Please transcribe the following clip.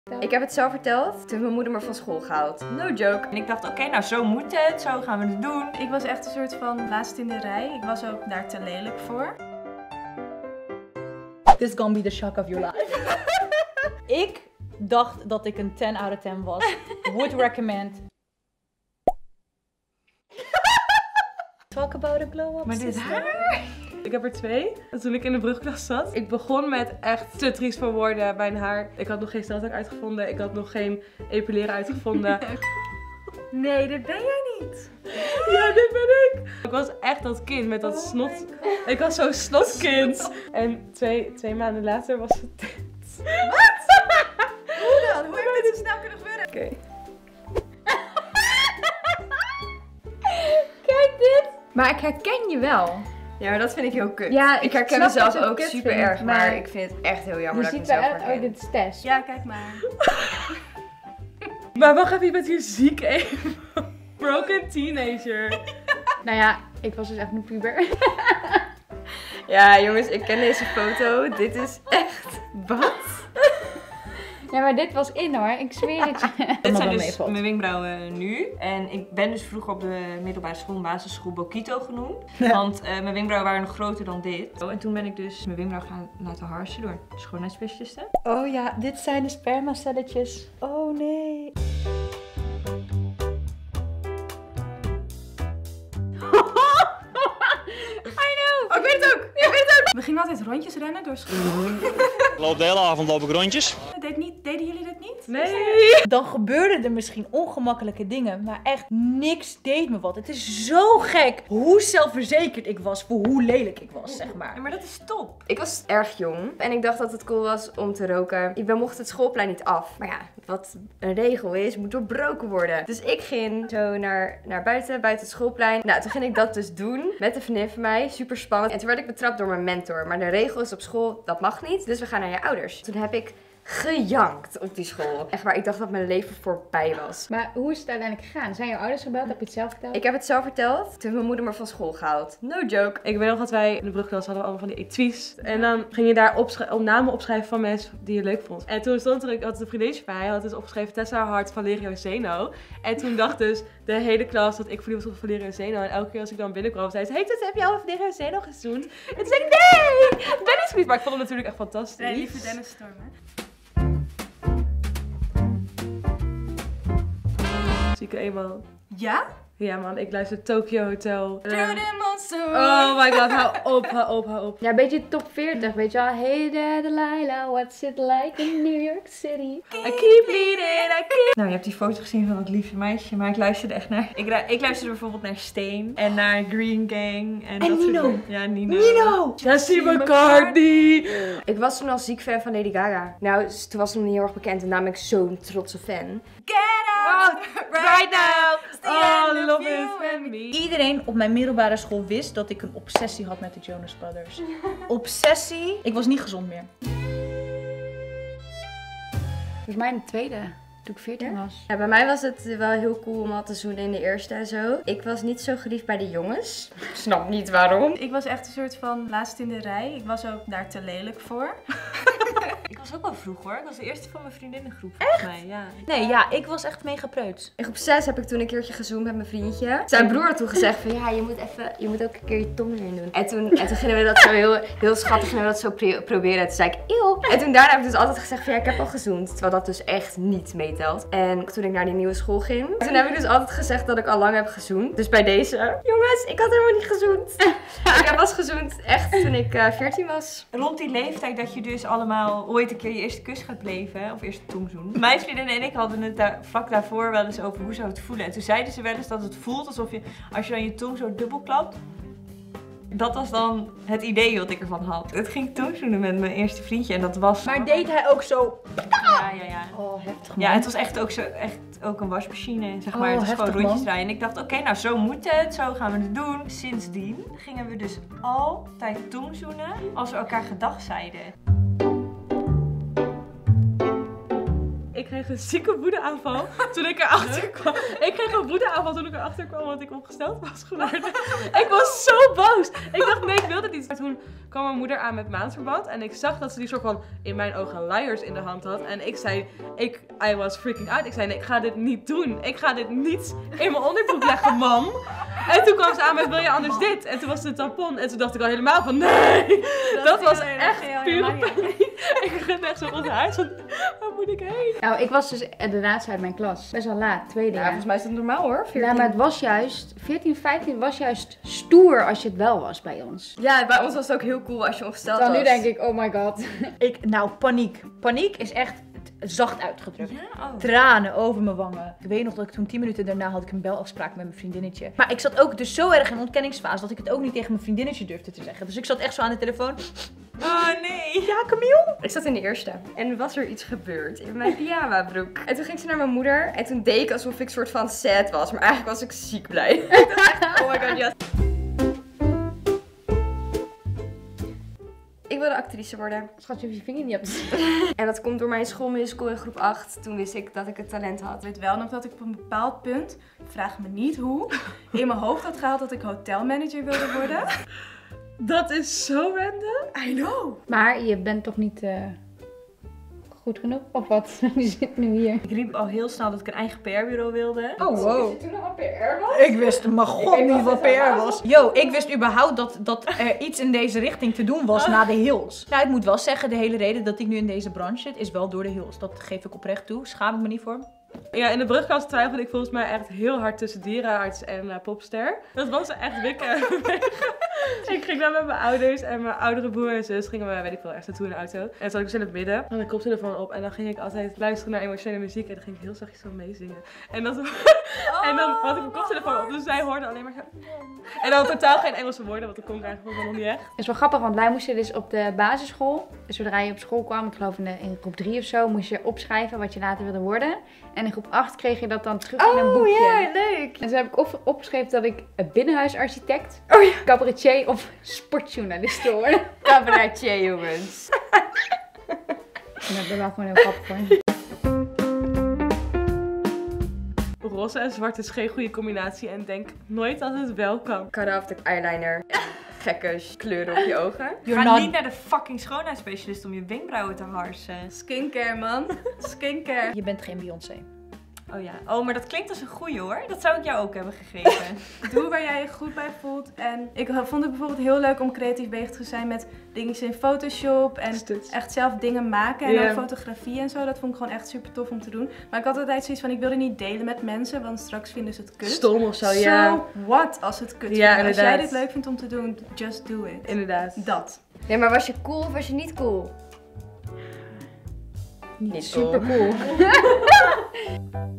Ik heb het zo verteld, toen heeft mijn moeder me van school gehaald. No joke. En ik dacht, oké, nou zo moet het, zo gaan we het doen. Ik was echt een soort van laatst in de rij. Ik was ook daar te lelijk voor. This is gonna be the shock of your life. Ik dacht dat ik een 10 out of 10 was. Would recommend. Talk about a glow up. Maar dit sister. haar? Ik heb er 2. Toen ik in de brugklas zat. Ik begon met echt te triest voor woorden. Mijn haar. Ik had nog geen steltak uitgevonden. Ik had nog geen epileren uitgevonden. Nee, dit ben jij niet. Ja, dit ben ik. Ik was echt dat kind met dat snot. Ik was zo'n snotkind. En twee maanden later was het dit. Hoe dan? Hoe heeft dit zo snel kunnen gebeuren? Oké. Kijk dit. Maar ik herken je wel. Ja, maar dat vind ik heel kut. Ja, ik herken snap mezelf dat je het ook kut super vindt, erg, maar maar ik vind het echt heel jammer Je dat ik ziet mezelf eruit, herken. dit is Tess. Ja, kijk maar. Maar wacht even, je bent hier ziek even. Broken teenager. Nou ja, ik was dus echt een puber. Ja, jongens, ik ken deze foto. Dit is echt... Wat? Ja, maar dit was in hoor. Ik zweer het je. Dit zijn dus mijn wenkbrauwen nu. En ik ben dus vroeger op de middelbare school, een basisschool, Bokito genoemd. Ja. Want mijn wenkbrauwen waren nog groter dan dit. En toen ben ik dus mijn wenkbrauw gaan laten harsen door schoonheidsspecialisten. Oh ja, dit zijn de spermacelletjes. Oh nee. Oh, ik weet het ook! Ik weet het ook! We gingen altijd rondjes rennen door school. Ik loop de hele avond loop ik rondjes. Deden jullie dat niet? Nee! Dan gebeurden er misschien ongemakkelijke dingen, maar echt niks deed me wat. Het is zo gek hoe zelfverzekerd ik was voor hoe lelijk ik was, zeg maar. Maar dat is top. Ik was erg jong en ik dacht dat het cool was om te roken. We mochten het schoolplein niet af. Maar ja, wat een regel is, moet doorbroken worden. Dus ik ging zo naar buiten het schoolplein. Nou, toen ging ik dat dus doen met een vriendin van mij. Super spannend. En toen werd ik betrapt door mijn mentor. Maar de regel is op school, dat mag niet. Dus we gaan naar je ouders. Toen heb ik gejankt op die school. Echt waar, ik dacht dat mijn leven voorbij was. Maar hoe is het uiteindelijk gegaan? Zijn jouw ouders gebeld? Heb je het zelf verteld? Ik heb het zo verteld, toen heeft mijn moeder me van school gehaald. No joke. Ik weet nog dat wij in de brugklas hadden allemaal van die etuis. En dan ging je daar namen opschrijven van mensen die je leuk vond. En toen stond er, had een vriendinnetje van mij, had dus opgeschreven Tessa Hart, Valerio Zeno. En toen dacht dus de hele klas dat ik verliefd was op Valerio Zeno. En elke keer als ik dan binnenkwam, zei ze, hey Tessa, heb je al Valerio Zeno gezoend? En toen zei ik, nee, Dennis verliefd. Maar ik vond hem natuurlijk echt fantastisch. Nee, lieve Dennis Storm, hè? Zie ik er eenmaal. Ja? Ja man, ik luister Tokyo Hotel. Through the monster. Oh my god, hou op. Ja, een beetje top 40, weet je wel. Hey there Delilah, what's it like in New York City? I keep bleeding, I keep... Nou, je hebt die foto gezien van dat lieve meisje, maar ik luisterde echt naar... Ik luisterde bijvoorbeeld naar Stain en naar Green Gang. En dat Nino. Soort... Ja, Nino. Nino! Jesse McCartney! Ik was toen al ziek fan van Lady Gaga. Nou, toen was ze nog niet heel erg bekend en daarom ben ik zo'n trotse fan. Get out Right now! Oh, end of love you is and me. Iedereen op mijn middelbare school wist dat ik een obsessie had met de Jonas Brothers. Obsessie? Ik was niet gezond meer. Volgens mij in de tweede, toen ik 14 was. Ja, bij mij was het wel heel cool om al te zoenen in de eerste en zo. Ik was niet zo geliefd bij de jongens. Ik snap niet waarom. Ik was echt een soort van laatst in de rij. Ik was ook daar te lelijk voor. Ik was ook wel vroeg hoor. Ik was de eerste van mijn vriendinnengroep volgens mij. Ja. Nee, ja, ik was echt mega preuts. In groep 6 heb ik toen een keertje gezoomd met mijn vriendje. Zijn broer had toen gezegd van ja, je moet ook een keer je tong erin doen. En toen gingen we dat zo heel schattig gingen we dat zo proberen. Toen zei ik eeuw. En toen daarna heb ik dus altijd gezegd van ja, ik heb al gezoend. Terwijl dat dus echt niet meetelt. En toen ik naar die nieuwe school ging, toen heb ik dus altijd gezegd dat ik al lang heb gezoend. Dus bij deze, jongens, ik had helemaal niet gezoend. Ik heb pas gezoend echt toen ik 14 was. Rond die leeftijd dat je dus allemaal ooit een keer je eerste kus gaat beleven. Of eerste tongzoen. Mijn vriendinnen en ik hadden het vlak daarvoor wel eens over hoe zou het voelen. En toen zeiden ze wel eens dat het voelt alsof je, als je dan je tong zo dubbel klapt. Dat was dan het idee wat ik ervan had. Het ging tongzoenen met mijn eerste vriendje en dat was... Maar deed hij ook zo... Ja. Oh, heftig man. Ja, het was echt ook zo, echt ook een wasmachine, zeg maar. Oh, Het was gewoon heftig, rondjes man. draaien. En ik dacht, oké, nou zo moet het, zo gaan we het doen. Sindsdien gingen we dus altijd tongzoenen als we elkaar gedag zeiden. ik kreeg een zieke woedeaanval toen ik erachter kwam. Ik kreeg een woedeaanval toen ik erachter kwam, want ik opgesteld was geworden. Ik was zo boos. Ik dacht, nee, ik wilde het niet. Maar toen kwam mijn moeder aan met maandverband en ik zag dat ze die soort van, in mijn ogen, luiers in de hand had. En ik zei, I was freaking out. Ik zei, nee, ik ga dit niet doen. Ik ga dit niet in mijn onderbroek leggen, mam. En toen kwam ze aan met, wil je anders dit? En toen was het een tampon. En toen dacht ik al helemaal van, nee. Dat was echt pure paniek. Ik ging echt zo rond huis van, waar moet ik heen? Nou, ik was dus de laatste uit mijn klas. Best wel laat, tweede Ja, jaar. volgens mij is dat normaal hoor. 14. Ja, maar het was juist, 14, 15 was juist stoer als je het wel was bij ons. Ja, bij ons was het ook heel cool als je ongesteld Dan was. nu denk ik, oh my god. Nou, paniek. Paniek is echt zacht uitgedrukt. Ja? Oh. Tranen over mijn wangen. Ik weet nog dat ik toen 10 minuten daarna had ik een belafspraak met mijn vriendinnetje. Maar ik zat ook dus zo erg in ontkenningsfase dat ik het ook niet tegen mijn vriendinnetje durfde te zeggen. Dus ik zat echt zo aan de telefoon. Oh nee. Ja, Camille? Ik zat in de eerste. En was er iets gebeurd in mijn pyjama-broek. En toen ging ze naar mijn moeder. En toen deed ik alsof ik soort van sad was. Maar eigenlijk was ik ziek blij. Ik dacht echt, oh my god, yes. Ik wilde actrice worden. Schat, je hoeft je vinger niet op te En dat komt door mijn schoolmusical in groep 8. Toen wist ik dat ik het talent had. Ik weet wel nog dat ik op een bepaald punt, vraag me niet hoe, in mijn hoofd had gehaald dat ik hotelmanager wilde worden. Dat is zo random. I know. Maar je bent toch niet goed genoeg? Of wat? Je zit nu hier. Ik riep al heel snel dat ik een eigen PR-bureau wilde. Oh, wow. Toen nog een PR was? Ik wist maar god niet wat PR was. Yo, ik wist überhaupt dat er iets in deze richting te doen was na de Hills. Nou, ik moet wel zeggen, de hele reden dat ik nu in deze branche zit, is wel door de Hills. Dat geef ik oprecht toe. Schaam ik me niet voor. Ja, in de brugklas twijfelde ik volgens mij echt heel hard tussen dierenarts en popster. Dat was echt wikken. Ik ging dan met mijn ouders en mijn oudere broer en zus gingen we, weet ik veel, ergens naartoe in de auto. En toen zat ik dus in het midden, had ik koptelefoon op en dan ging ik altijd luisteren naar emotionele muziek en dan ging ik heel zachtjes zo meezingen. En, en dan had ik mijn koptelefoon op, dus zij hoorden alleen maar zo. En dan totaal geen Engelse woorden, want dat kon ik eigenlijk nog niet echt. Het is wel grappig, want wij moesten dus op de basisschool, dus zodra je op school kwam, ik geloof in groep 3 of zo, moest je opschrijven wat je later wilde worden. En in groep 8 kreeg je dat dan terug in een boekje. Oh ja, leuk. En toen heb ik opgeschreven dat ik binnenhuisarchitect, Oh ja. cabaretier of sportjournalist wil worden. Cabaretier, jongens. En dat is wel gewoon heel grappig hoor. Roze en zwart is geen goede combinatie en denk nooit dat het wel kan. Cut-off eyeliner. Gekke kleuren op je ogen. Ga niet naar de fucking schoonheidsspecialist om je wenkbrauwen te harsen. Skincare, man. Skincare. Je bent geen Beyoncé. Oh ja. Oh, maar dat klinkt als een goeie hoor. Dat zou ik jou ook hebben gegeven. Doe waar jij je goed bij voelt. En ik vond het bijvoorbeeld heel leuk om creatief bezig te zijn met dingetjes in Photoshop. En echt zelf dingen maken. En ook fotografie en zo. Dat vond ik gewoon echt super tof om te doen. Maar ik had altijd zoiets van, ik wilde niet delen met mensen. Want straks vinden ze het kut. Stom of zo, ja. So what als het kut Ja, vinden? Als jij inderdaad. dit leuk vindt om te doen, just do it. Inderdaad. Dat. Nee, maar was je cool of was je niet cool? Niet Super cool.